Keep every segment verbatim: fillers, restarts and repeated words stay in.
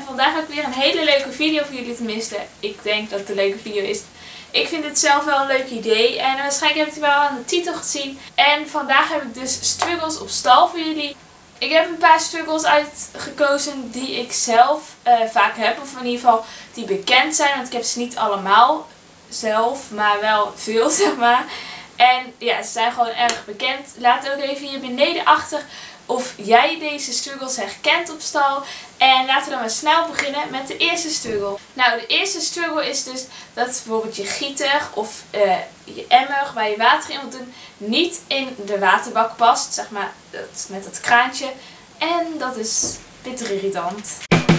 vandaag heb ik weer een hele leuke video voor jullie, tenminste. Ik denk dat het een leuke video is. Ik vind het zelf wel een leuk idee en waarschijnlijk heb je het wel aan de titel gezien. En vandaag heb ik dus struggles op stal voor jullie. Ik heb een paar struggles uitgekozen die ik zelf uh, vaak heb, of in ieder geval die bekend zijn. Want ik heb ze niet allemaal zelf, maar wel veel, zeg maar. En ja, ze zijn gewoon erg bekend. Laat ook even hier beneden achter of jij deze struggles herkent op stal. En laten we dan maar snel beginnen met de eerste struggle. Nou, de eerste struggle is dus dat bijvoorbeeld je gieter of uh, je emmer waar je water in wilt doen niet in de waterbak past. Zeg maar dat, met dat kraantje. En dat is bitter irritant.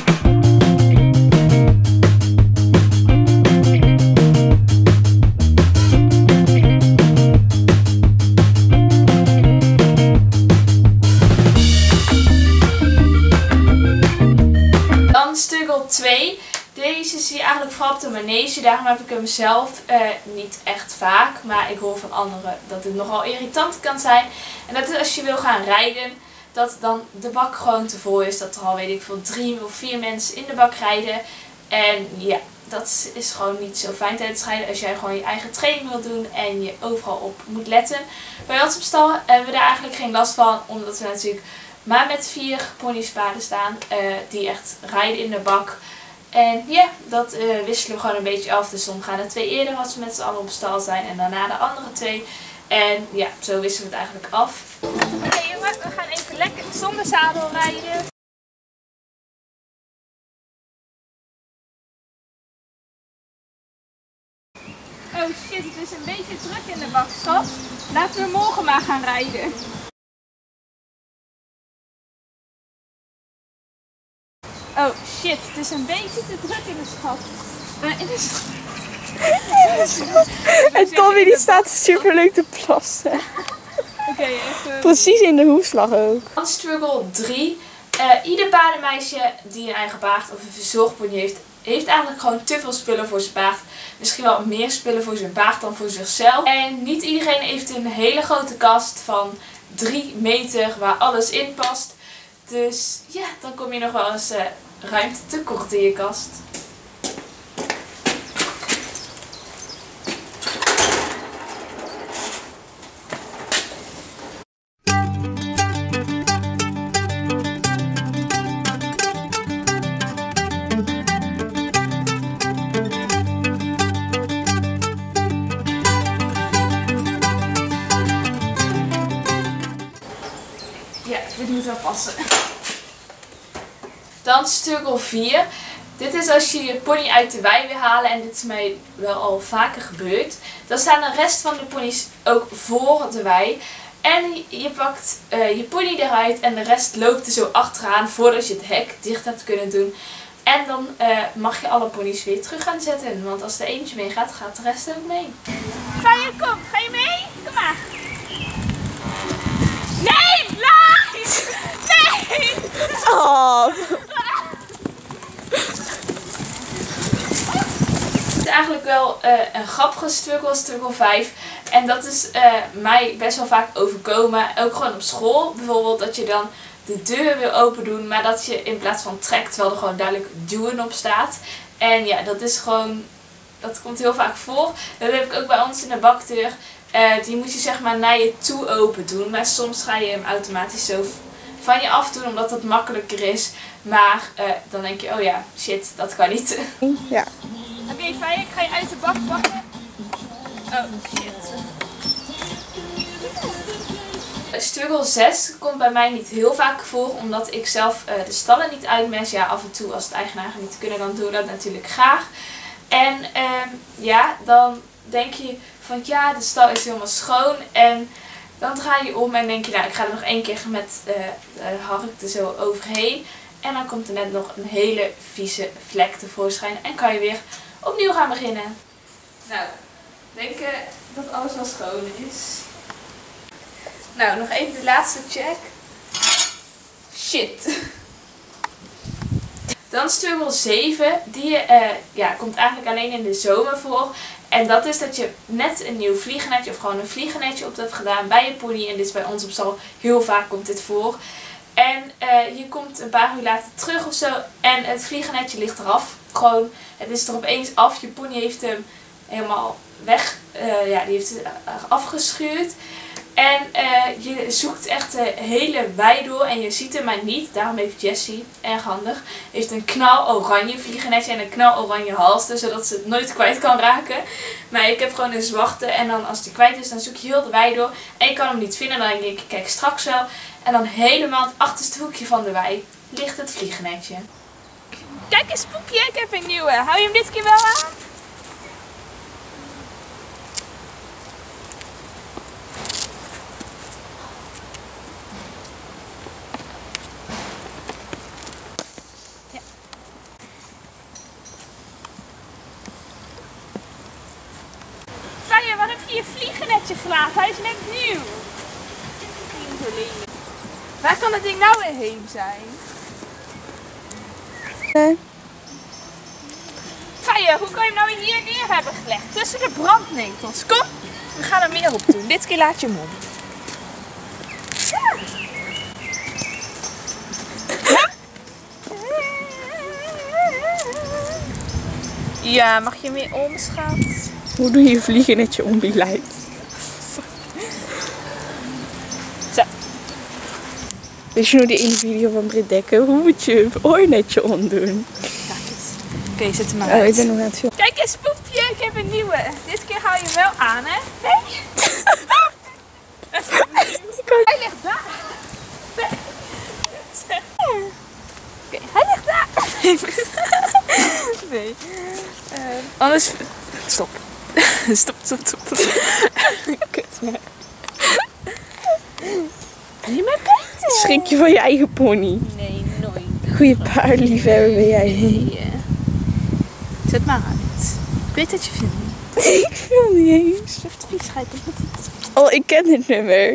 Struggle twee. Deze zie je eigenlijk vooral op de manege. Daarom heb ik hem zelf uh, niet echt vaak. Maar ik hoor van anderen dat het nogal irritant kan zijn. En dat is als je wil gaan rijden. Dat dan de bak gewoon te vol is. Dat er al weet ik veel drie of vier mensen in de bak rijden. En ja, dat is gewoon niet zo fijn tijdens rijden. Als jij gewoon je eigen training wilt doen. En je overal op moet letten. Bij ons op stal hebben we daar eigenlijk geen last van. Omdat we natuurlijk maar met vier ponypaarden staan uh, die echt rijden in de bak. En ja, dat uh, wisselen we gewoon een beetje af. Dus soms gaan er twee eerder als we met z'n allen op stal zijn. En daarna de andere twee. En ja, zo wisselen we het eigenlijk af. Oké okay, jongens, we gaan even lekker zonder zadel rijden. Oh shit, het is een beetje druk in de bak, schat. Laten we morgen maar gaan rijden. Oh shit, het is een beetje te druk in de schat. Uh, in de schat. En Tommy die staat super leuk te plassen. Oké, okay, even. Precies in de hoefslag ook. Dan struggle drie. Uh, ieder paardenmeisje die een eigen paard of een verzorgpony heeft, heeft eigenlijk gewoon te veel spullen voor zijn paard. Misschien wel meer spullen voor zijn paard dan voor zichzelf. En niet iedereen heeft een hele grote kast van drie meter waar alles in past. Dus ja, dan kom je nog wel eens uh, ruimte tekort in je kast. Ja, dit moet wel passen. Dan struggle vier. Dit is als je je pony uit de wei wil halen. En dit is mij wel al vaker gebeurd. Dan staan de rest van de ponies ook voor de wei. En je pakt uh, je pony eruit en de rest loopt er zo achteraan voordat je het hek dicht hebt kunnen doen. En dan uh, mag je alle ponies weer terug gaan zetten. Want als er eentje mee gaat, gaat de rest ook mee. Faya, kom. Ga je mee? Kom maar. Nee, laat! Nee! Oh. Het is eigenlijk wel uh, een grappige struggle, struggle vijf. En dat is uh, mij best wel vaak overkomen. Ook gewoon op school. Bijvoorbeeld dat je dan de deur wil open doen. Maar dat je in plaats van trekt, terwijl er gewoon duidelijk duwen op staat. En ja, dat is gewoon, dat komt heel vaak voor. Dat heb ik ook bij ons in de bakdeur. Uh, die moet je zeg maar naar je toe open doen. Maar soms ga je hem automatisch zo van je af doen, omdat dat makkelijker is. Maar uh, dan denk je, oh ja, shit, dat kan niet. Ja. Oké, okay, Faya, ik ga je uit de bak pakken. Oh, shit. Struggle zes komt bij mij niet heel vaak voor, omdat ik zelf uh, de stallen niet uitmest. Ja, af en toe als het eigenaren niet kunnen, dan doen we dat natuurlijk graag. En um, ja, dan denk je van ja, de stal is helemaal schoon. En dan draai je om en denk je, nou, ik ga er nog één keer met uh, de hark er zo overheen. En dan komt er net nog een hele vieze vlek tevoorschijn en kan je weer opnieuw gaan beginnen. Nou, denk uh, dat alles wel schoon is. Nou, nog even de laatste check. Shit. Dan struggle zeven. Die uh, ja, komt eigenlijk alleen in de zomer voor. En dat is dat je net een nieuw vliegennetje of gewoon een vliegennetje op hebt gedaan bij je pony. En dit is bij ons op stal heel vaak komt dit voor. En uh, je komt een paar uur later terug of zo en het vliegennetje ligt eraf. Gewoon, het is er opeens af. Je pony heeft hem helemaal weg, uh, ja, die heeft het afgeschuurd. En uh, je zoekt echt de hele wei door en je ziet hem maar niet. Daarom heeft Jessie, erg handig, heeft een knaloranje vliegennetje en een knaloranje halster, zodat ze het nooit kwijt kan raken. Maar ik heb gewoon een zwarte en dan als die kwijt is, dan zoek je heel de wei door. En je kan hem niet vinden, dan denk ik, kijk straks wel. En dan helemaal het achterste hoekje van de wei ligt het vliegennetje. Kijk eens Poepje, ik heb een nieuwe. Hou je hem dit keer wel aan? Faya, waar heb je je vliegennetje gelaten? Hij is net nieuw. Waar kan het ding nou weer heen zijn? Nee. Faya, hoe kan je hem nou hier neer hebben gelegd? Tussen de brandnetels. Kom, we gaan er meer op doen. Dit keer laat je hem om. Ja. Ja, mag je meer om, schat? Hoe doe je je vliegennetje om die lijf? Zo. Weet je nog die ene video van Britt Dekker? Hoe moet je je oornetje omdoen? Oké, okay, zet hem maar oh, uit. ik ben nog aan het filmen. Kijk eens, Poepje, ik heb een nieuwe. Dit keer hou je hem wel aan, hè? Nee? Hij ligt daar. Oké, okay, hij ligt daar. Nee. Uh, anders... Stop. Stop, stop, stop. Kut, maar. Niet meer kijken. Schrik je van je eigen pony? Nee, nooit. Goeie paardliefhebber ben jij. Nee. Zet maar uit. Ik weet dat je filmt. Ik film niet eens. Even de viesheid op met iets. Oh, ik ken dit nummer.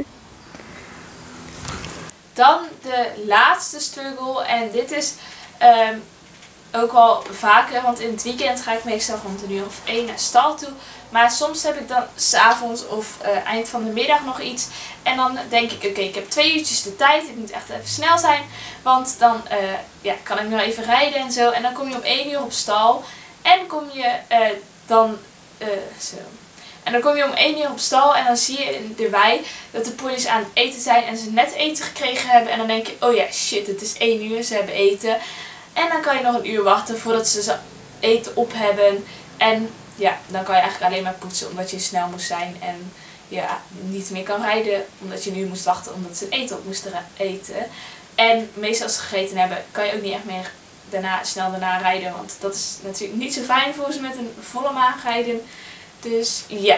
Dan de laatste struggle. En dit is um, ook wel vaker. Want in het weekend ga ik meestal rond een uur of één naar stal toe. Maar soms heb ik dan 's avonds of uh, eind van de middag nog iets. En dan denk ik, oké, okay, ik heb twee uurtjes de tijd. Ik moet echt even snel zijn. Want dan uh, ja, kan ik nog even rijden en zo. En dan kom je om één uur op stal. En kom je uh, dan... Uh, zo. En dan kom je om één uur op stal en dan zie je in de wei dat de ponies aan het eten zijn en ze net eten gekregen hebben. En dan denk je, oh ja, shit, het is één uur, ze hebben eten. En dan kan je nog een uur wachten voordat ze ze eten op hebben. En ja, dan kan je eigenlijk alleen maar poetsen omdat je snel moest zijn. En ja, niet meer kan rijden omdat je nu moest wachten omdat ze eten op moesten eten. En meestal als ze gegeten hebben, kan je ook niet echt meer daarna, snel daarna rijden. Want dat is natuurlijk niet zo fijn voor ze met een volle maag rijden. Dus ja.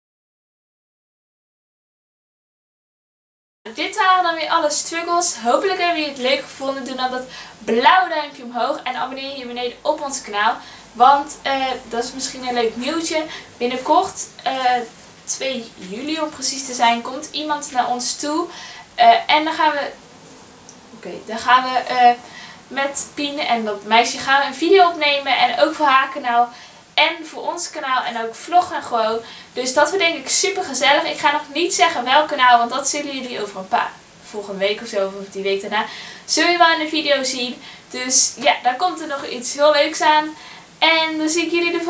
Dit waren dan weer alle struggles. Hopelijk hebben jullie het leuk gevonden. Doe dan dat blauwe duimpje omhoog. En abonneer je hier beneden op ons kanaal. Want uh, dat is misschien een leuk nieuwtje. Binnenkort, uh, twee juli om precies te zijn, komt iemand naar ons toe. Uh, en dan gaan we... Oké, okay, dan gaan we uh, met Pien en dat meisje gaan we een video opnemen. En ook voor haar kanaal. En voor ons kanaal en ook vloggen gewoon. Dus dat wordt denk ik super gezellig. Ik ga nog niet zeggen welk kanaal, want dat zullen jullie over een paar, volgende week of zo, of die week daarna, zul je wel in de video zien. Dus ja, daar komt er nog iets heel leuks aan. En dan zie ik jullie de volgende